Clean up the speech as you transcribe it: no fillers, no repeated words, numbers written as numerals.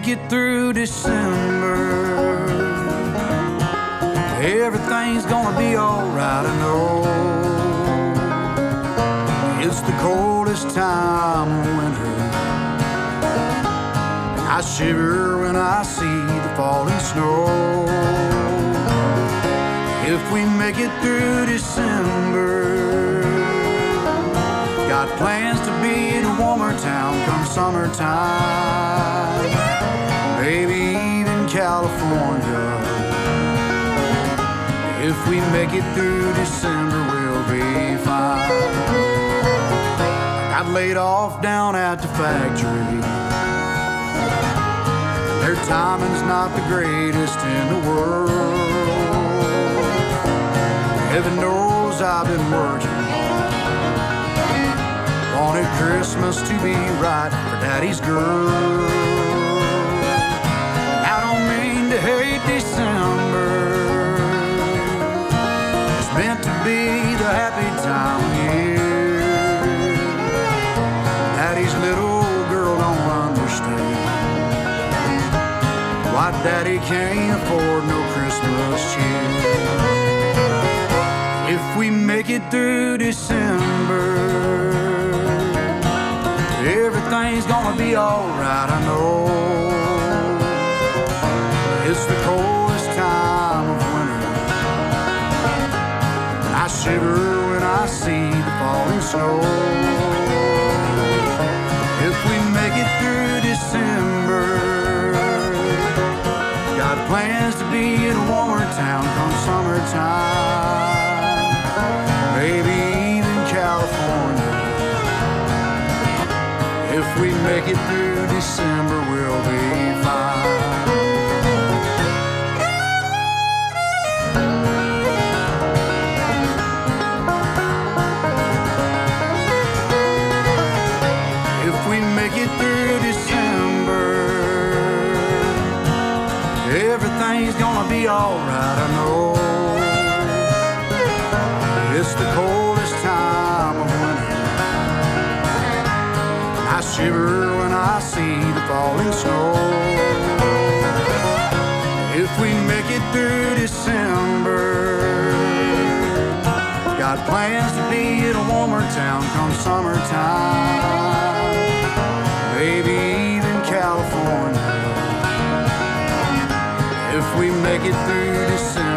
make it through December, everything's gonna be alright, I know. It's the coldest time of winter, and I shiver when I see the falling snow. If we make it through December, got plans to be in a warmer town come summertime, maybe even California. If we make it through December, we'll be fine. I got laid off down at the factory. Their timing's not the greatest in the world. Heaven knows I've been working. Wanted Christmas to be right for Daddy's girl. I don't mean to hate December. It's meant to be the happy time of year. Daddy's little girl don't understand why Daddy can't afford no Christmas cheer. If we make it through December, everything's gonna be alright, I know. It's the coldest time of winter, and I shiver when I see the falling snow. If we make it through December, got plans to be in a warmer town come summertime, maybe even California. If we make it through December, we'll be fine. If we make it through December, everything's gonna be alright, I know. It's the coldest time of winter, I shiver when I see the falling snow. If we make it through December, got plans to be in a warmer town come summertime, maybe even California. If we make it through December,